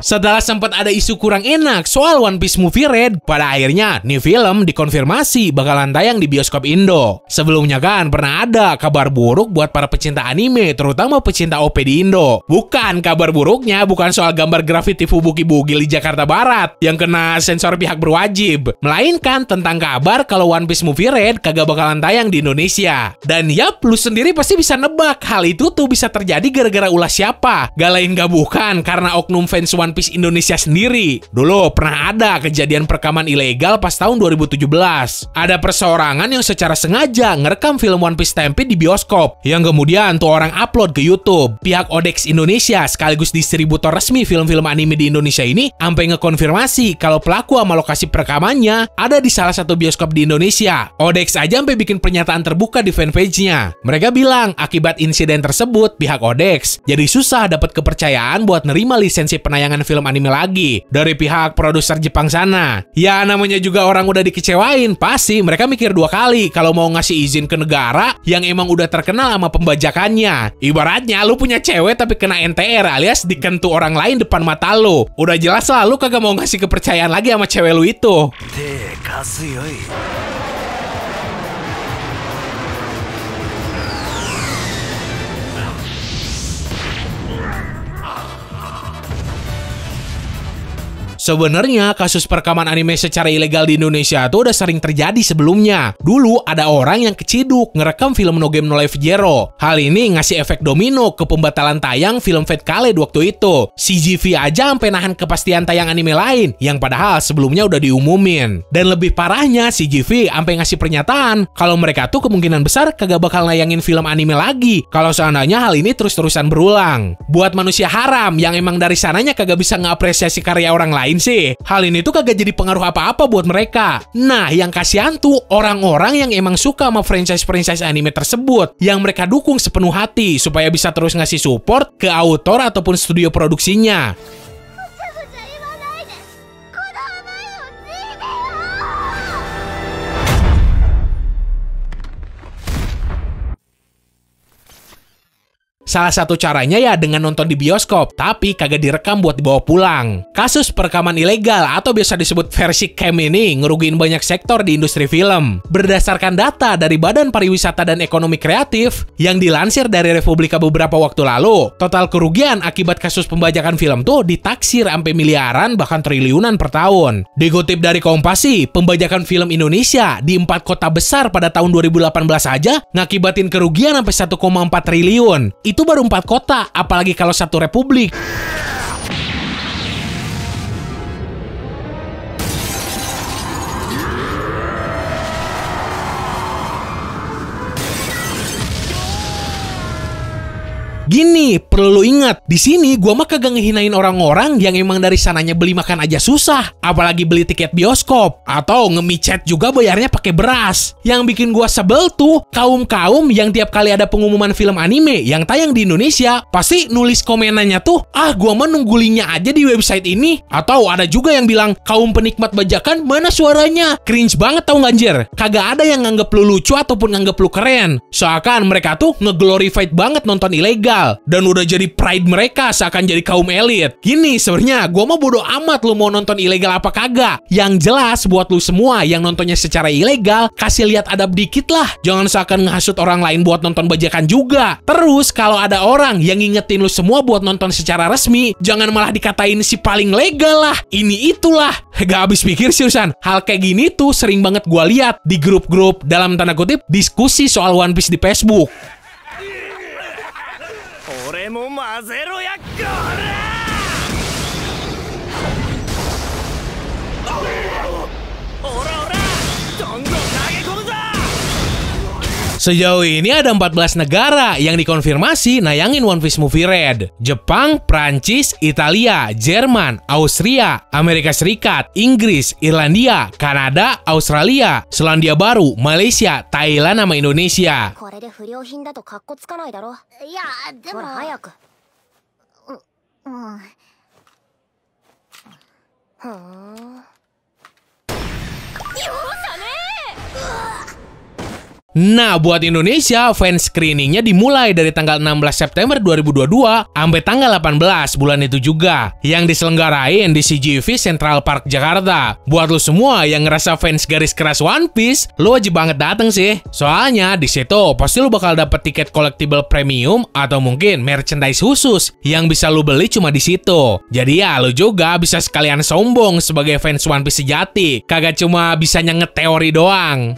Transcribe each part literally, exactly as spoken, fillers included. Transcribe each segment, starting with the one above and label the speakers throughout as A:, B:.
A: Setelah sempat ada isu kurang enak soal One Piece Movie Red, pada akhirnya nih film dikonfirmasi bakalan tayang di bioskop Indo. Sebelumnya kan pernah ada kabar buruk buat para pecinta anime, terutama pecinta O P di Indo. Bukan, kabar buruknya bukan soal gambar grafiti Fubuki Bugil di Jakarta Barat yang kena sensor pihak berwajib, melainkan tentang kabar kalau One Piece Movie Red kagak bakalan tayang di Indonesia. Dan yap, lu sendiri pasti bisa nebak hal itu tuh bisa terjadi gara-gara ulah siapa? Gak lain gak bukan karena oknum fans One Piece Indonesia sendiri. Dulu pernah ada kejadian perekaman ilegal pas tahun dua ribu tujuh belas. Ada perseorangan yang secara sengaja ngerekam film One Piece Stampede di bioskop, yang kemudian tuh orang upload ke YouTube. Pihak Odex Indonesia sekaligus distributor resmi film-film anime di Indonesia ini sampai ngekonfirmasi kalau pelaku sama lokasi perekamannya ada di salah satu bioskop di Indonesia. Odex aja sampai bikin pernyataan terbuka di fanpage-nya. Mereka bilang akibat insiden tersebut pihak Odex jadi susah dapat kepercayaan buat nerima lisensi penayangan film anime lagi dari pihak produser Jepang sana. Ya namanya juga orang udah dikecewain, pasti mereka mikir dua kali kalau mau ngasih izin ke negara yang emang udah terkenal sama pembajakannya. Ibaratnya lu punya cewek tapi kena N T R alias dikentu orang lain depan mata lu. Udah jelas lah lu kagak mau ngasih kepercayaan lagi sama cewek lu itu. Sebenarnya kasus perekaman anime secara ilegal di Indonesia tuh udah sering terjadi sebelumnya. Dulu ada orang yang keciduk ngerekam film No Game No Life Zero. Hal ini ngasih efek domino ke pembatalan tayang film Fate Khaled waktu itu. C G V aja sampai nahan kepastian tayang anime lain yang padahal sebelumnya udah diumumin. Dan lebih parahnya C G V sampai ngasih pernyataan kalau mereka tuh kemungkinan besar kagak bakal nayangin film anime lagi kalau seandainya hal ini terus-terusan berulang. Buat manusia haram yang emang dari sananya kagak bisa ngapresiasi karya orang lain sih, hal ini tuh kagak jadi pengaruh apa-apa buat mereka. Nah, yang kasihan tuh orang-orang yang emang suka sama franchise-franchise anime tersebut, yang mereka dukung sepenuh hati supaya bisa terus ngasih support ke autor ataupun studio produksinya. Salah satu caranya ya dengan nonton di bioskop, tapi kagak direkam buat dibawa pulang. Kasus perekaman ilegal atau biasa disebut versi cam ini ngerugiin banyak sektor di industri film. Berdasarkan data dari Badan Pariwisata dan Ekonomi Kreatif yang dilansir dari Republika beberapa waktu lalu, total kerugian akibat kasus pembajakan film tuh ditaksir sampai miliaran bahkan triliunan per tahun. Dikutip dari Kompas, pembajakan film Indonesia di empat kota besar pada tahun dua ribu delapan belas aja ngakibatin kerugian sampai satu koma empat triliun. Itu baru empat kota, apalagi kalau satu republik. Gini, perlu lu ingat, di sini gua mah kagak ngehinain orang-orang yang emang dari sananya beli makan aja susah, apalagi beli tiket bioskop atau nge-micet juga bayarnya pakai beras. Yang bikin gua sebel tuh kaum-kaum yang tiap kali ada pengumuman film anime yang tayang di Indonesia pasti nulis komenannya tuh, "Ah, gua mah nunggu linknya aja di website ini." Atau ada juga yang bilang, "Kaum penikmat bajakan, mana suaranya?" Cringe banget tau nggak anjir? Kagak ada yang nganggep lu lucu ataupun nganggep lu keren. Seakan mereka tuh nge-glorified banget nonton ilegal. Dan udah jadi pride mereka seakan jadi kaum elit. Gini, sebenarnya gue mah bodo amat lu mau nonton ilegal apa kagak. Yang jelas buat lu semua yang nontonnya secara ilegal, kasih lihat adab dikit lah. Jangan seakan ngehasut orang lain buat nonton bajakan juga. Terus kalau ada orang yang ngingetin lu semua buat nonton secara resmi, jangan malah dikatain si paling legal lah, ini itulah. Gak habis pikir seriusan. Hal kayak gini tuh sering banget gue lihat di grup-grup dalam tanda kutip diskusi soal One Piece di Facebook. Sejauh ini ada empat belas negara yang dikonfirmasi nayangin One Piece Movie Red. Jepang, Prancis, Italia, Jerman, Austria, Amerika Serikat, Inggris, Irlandia, Kanada, Australia, Selandia Baru, Malaysia, Thailand sama Indonesia. Nah, buat Indonesia, fan screeningnya dimulai dari tanggal enam belas September dua ribu dua puluh dua sampai tanggal delapan belas bulan itu juga, yang diselenggarain di C G V Central Park Jakarta. Buat lo semua yang ngerasa fans garis keras One Piece, lo wajib banget dateng sih. Soalnya di situ pasti lo bakal dapet tiket collectible premium atau mungkin merchandise khusus yang bisa lo beli cuma di situ. Jadi ya lo juga bisa sekalian sombong sebagai fans One Piece sejati, kagak cuma bisanya ngeteori doang.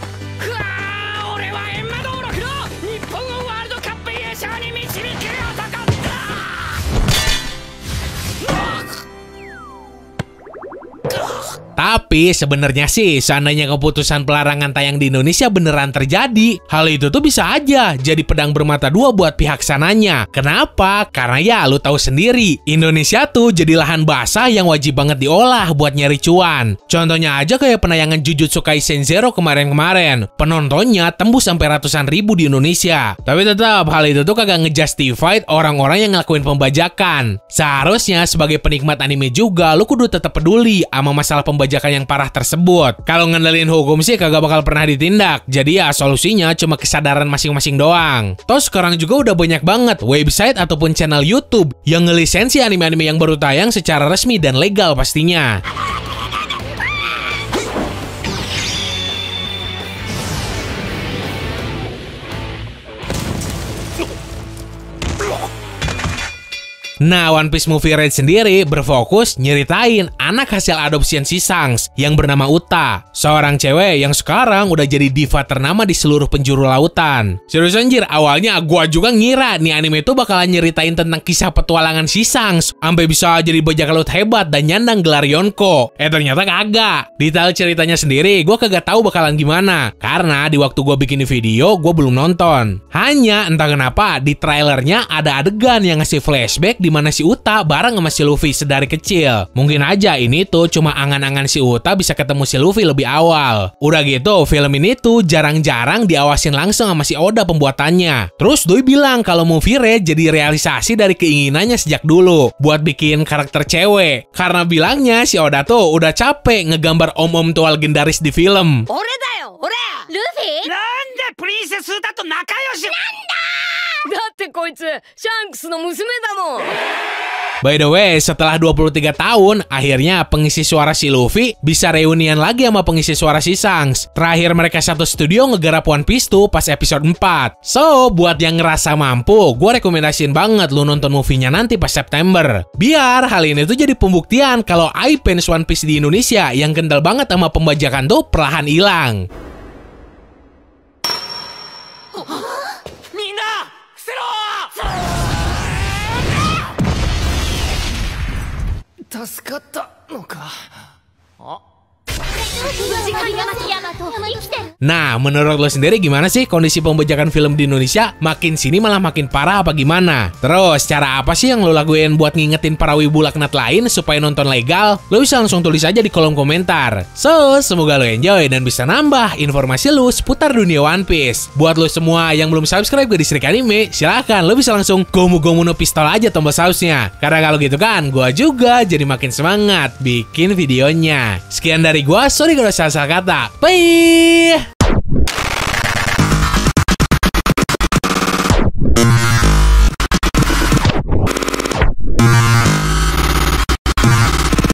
A: Tapi sebenarnya sih, seandainya keputusan pelarangan tayang di Indonesia beneran terjadi, hal itu tuh bisa aja jadi pedang bermata dua buat pihak sananya. Kenapa? Karena ya lu tahu sendiri, Indonesia tuh jadi lahan basah yang wajib banget diolah buat nyari cuan. Contohnya aja kayak penayangan Jujutsu Kaisen Zero kemarin-kemarin, penontonnya tembus sampai ratusan ribu di Indonesia. Tapi tetap hal itu tuh kagak ngejustified orang-orang yang ngelakuin pembajakan. Seharusnya sebagai penikmat anime juga, lu kudu tetap peduli sama masalah pembajakan yang parah tersebut. Kalau ngandelin hukum sih kagak bakal pernah ditindak. Jadi ya solusinya cuma kesadaran masing-masing doang. Toh sekarang juga udah banyak banget website ataupun channel YouTube yang ngelisensi anime-anime yang baru tayang secara resmi dan legal pastinya. Nah, One Piece Movie Red sendiri berfokus nyeritain anak hasil adopsian si Shanks yang bernama Uta, seorang cewek yang sekarang udah jadi diva ternama di seluruh penjuru lautan. Serius anjir, awalnya gua juga ngira nih anime itu bakalan nyeritain tentang kisah petualangan si Shanks sampai bisa jadi bajak laut hebat dan nyandang gelar Yonko. Eh ternyata kagak. Detail ceritanya sendiri gua kagak tahu bakalan gimana, karena di waktu gua bikin video gua belum nonton. Hanya entah kenapa di trailernya ada adegan yang ngasih flashback di mana si Uta bareng sama si Luffy sedari kecil. Mungkin aja ini tuh cuma angan-angan si Uta bisa ketemu si Luffy lebih awal. Udah gitu, film ini tuh jarang-jarang diawasin langsung sama si Oda pembuatannya. Terus Doi bilang kalau Movie Red jadi realisasi dari keinginannya sejak dulu buat bikin karakter cewek. Karena bilangnya si Oda tuh udah capek ngegambar om-om tua legendaris di film. Ore da yo, ore! Luffy? Nande Princess Uta to nakayoshi? Nanda! By the way, setelah dua puluh tiga tahun, akhirnya pengisi suara si Luffy bisa reunian lagi sama pengisi suara si Shanks. Terakhir mereka satu studio ngegarap One Piece tuh pas episode empat. So, buat yang ngerasa mampu, gue rekomendasiin banget lu nonton movie-nya nanti pas September. Biar hal ini tuh jadi pembuktian kalau fans One Piece di Indonesia yang kental banget sama pembajakan tuh perlahan hilang. Nah, menurut lo sendiri gimana sih kondisi pembajakan film di Indonesia? Makin sini malah makin parah apa gimana? Terus, cara apa sih yang lo lakuin buat ngingetin para wibu laknat lain supaya nonton legal? Lo bisa langsung tulis aja di kolom komentar. So, semoga lo enjoy dan bisa nambah informasi lo seputar dunia One Piece. Buat lo semua yang belum subscribe ke Distrik Anime, silahkan lo bisa langsung gomu-gomu no pistol aja tombol sausnya. Karena kalau gitu kan, gua juga jadi makin semangat bikin videonya. Sekian dari gua, sorry kalau salah-salah kata. Bye!